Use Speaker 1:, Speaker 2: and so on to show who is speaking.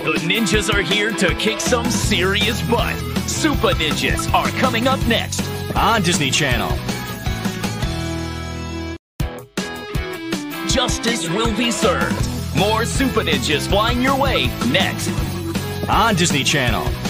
Speaker 1: The ninjas are here to kick some serious butt. Supah Ninjas are coming up next on Disney Channel. Justice will be served. More Supah Ninjas flying your way next on Disney Channel.